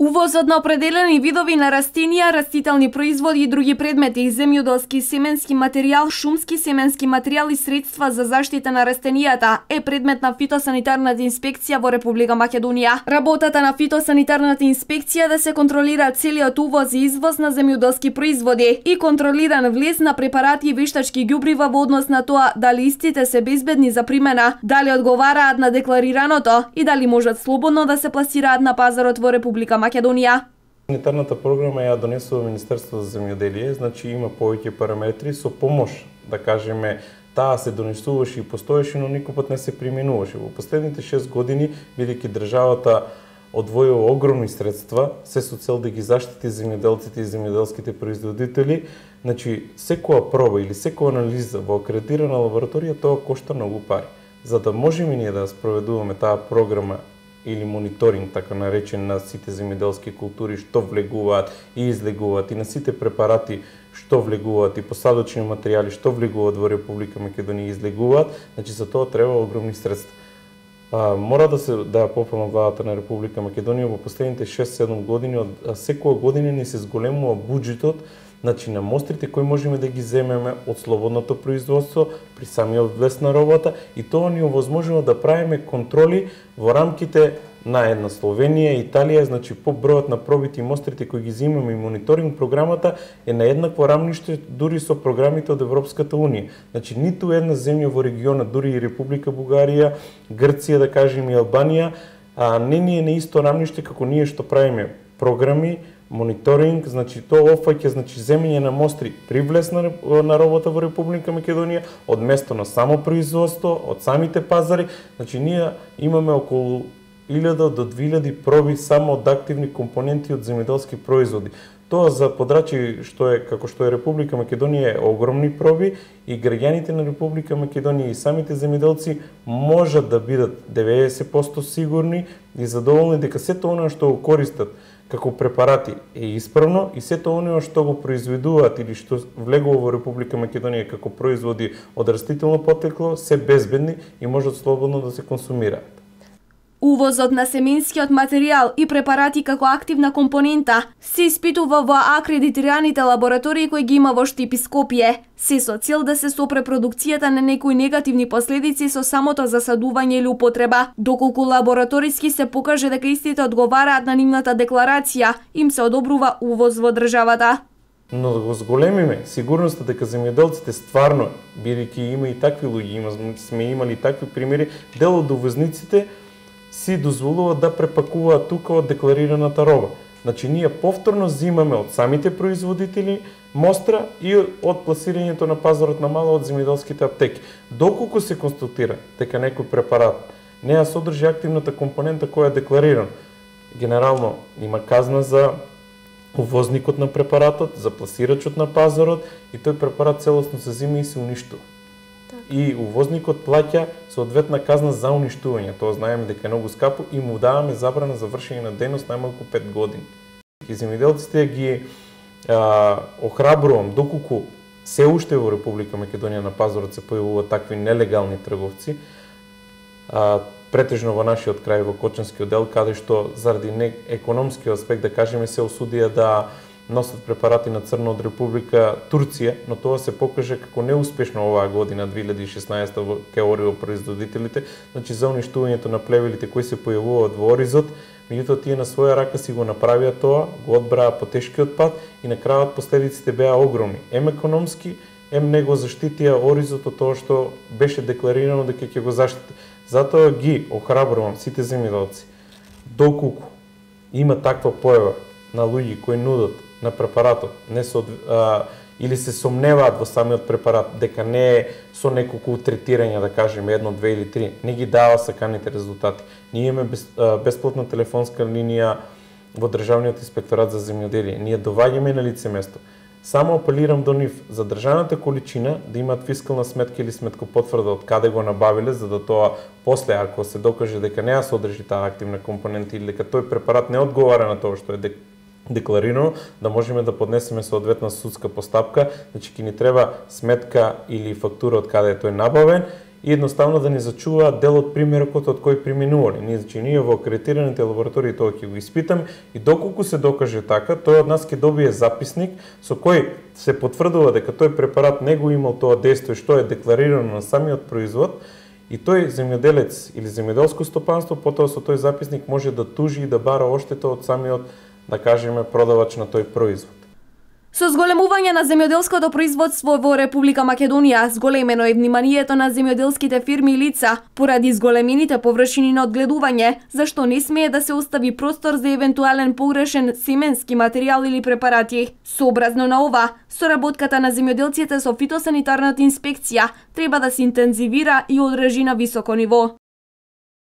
Увозот на определени видови на растенија, растителни производи и други предмети, земјоделски семенски материјал, шумски семенски материјал и средства за заштита на растенијата е предмет на фитосанитарната инспекција во Република Македонија. Работата на фитосанитарната инспекција да се контролира целиот увоз и извоз на земјоделски производи и контролиран влез на препарати и вештачки ѓубрива во однос на тоа дали истите се безбедни за примена, дали одговараат на декларираното и дали можат слободно да се пласираат на пазарот во Република Македонија. Санитарната програма ја донесува Министерството за земјоделие, значи има повеќе параметри со помош, да кажеме, таа се донесуваше и постоеше, но никој пат не се применуваше. Во последните 6 години, бидејќи државата одвоила огромни средства, се со цел да ги заштити земјоделците и земјоделските производители, значи секоја проба или секоја анализа во акредитирана лабораторија, тоа кошта многу пари. За да можеме ние да спроведуваме таа програма или мониторинг, така наречен, на сите земјоделски култури што влегуваат и излегуваат и на сите препарати што влегуваат и посадочни материјали што влегуваат во Република Македонија и излегуваат, значи за тоа треба огромни средства. Мора да попълна владата на Република Македонија во последните 6-7 години, секоја година ни се зголемува буџетот, значи на мострите кои можеме да ги земеме од слободното производство при самиот влез на робата и тоа ни овозможува да правиме контроли во рамките на една Словенија и Италија, значи по бројот на пробите и мострите кои ги земаме и мониторинг програмата е на еднакво рамниште дури со програмите од Европската Унија. Значи ниту една земја во регионот, дури и Република Бугарија, Грција, да кажем и Албанија, не ни е на исто рамниште како ние што правиме програми, мониторинг, значи тоа опфаќа, значи земење на мостри при влез на работа во Република Македонија, од место на само производство, од самите пазари, значи ние имаме околу 1000 до 2000 проби само од активни компоненти од земјоделски производи. Тоа за подрачи како што е Република Македонија е огромни проби и граѓаните на Република Македонија и самите земјоделци можат да бидат 90% сигурни и задоволни дека сето она што го користат како препарати е исправно и сето оно што го произведуваат или што влегува во Република Македонија како производи од растително потекло се безбедни и можат слободно да се консумираат. Увозот на семенскиот материјал и препарати како активна компонента се испитува во акредитираните лаборатории кои ги има во Штип и Скопје, се со цел да се сопре продукцијата на некои негативни последици со самото засадување или употреба. Доколку лабораториски се покаже дека истите одговараат на нивната декларација, им се одобрува увоз во државата. Но да го зголемиме сигурноста дека земјоделците стварно, бидејќи има и такви луѓе, сме имали такви примери, дел од увозниците си дозволуваат да препакуваат тука од декларираната роба. Значи ние повторно зимаме од самите производители мостра и од пласирањето на пазарот на мало од земјоделските аптеки. Доколку се констатира дека некој препарат не ја содржи активната компонента која е декларирана, генерално има казна за увозникот на препаратот, за пласирачот на пазарот и тој препарат целосно се зима и се уништува. И увозникот плаќа соодветна казна за уништување. Тоа знаеме дека е многу скапо и му даваме забрана за вршење на дејност најмалку 5 години. И земјоделците ги охрабрувам, доколку се уште во Република Македонија на пазарот се појавуваат такви нелегални трговци, претежно во нашиот крај, во Кочанскиот дел, каде што заради економскиот аспект, да кажеме, се осудија да носат препарати на црно од Република Турција, но тоа се покаже како неуспешно оваа година, 2016 во производителите, значи за уништувањето на плевелите кои се појавуваат во Оризот, меѓутоа тие на своја рака си го направија тоа, го одбраа по тешкиот пат и на крајот последиците беа огромни. Ем економски, ем не го заштитија Оризот од тоа што беше декларирано дека ќе го заштити. Затоа ги охрабрувам сите земјоделци. Доколку има таква појава на луѓе кои нудат на препаратот, или се сомневаат во самиот препарат дека не е со неколку третирања, да кажеме 1, 2 или 3, не ги дава саканите резултати. Ние имаме бесплатна телефонска линија во Државниот инспекторат за земјоделие. Ние доваѓаме на лице место. Само апелирам до нив за држаната количина да имаат фискална сметка или сметкопотврда од каде го набавиле, за да тоа после, ако се докаже дека не ја содржи таа активна компонента или дека тој препарат не одговара на тоа што е декларирано, да можеме да поднесеме соодветна судска постапка, значи ќе ни треба сметка или фактура од каде е тој набавен и едноставно да ни зачуваат дел од примерокот од кој преминувале. Ние во акредитираните лаборатории тоа ќе го испитаме и доколку се докаже така, тој од нас ќе добие записник со кој се потврдува дека тој препарат не го имал тоа дејство што е декларирано на самиот производ, и тој земјоделец или земјоделско стопанство потоа со тој записник може да тужи и да бара оштета од самиот, да кажеме, продавач на тој производ. Со зголемување на земјоделското производство во Република Македонија, зголемено е вниманието на земјоделските фирми и лица поради зголемените површини на одгледување, зашто не смее да се остави простор за евентуален погрешен семенски материјал или препарати. Сообразно на ова, соработката на земјоделците со фитосанитарната инспекција треба да се интензивира и одржи на високо ниво.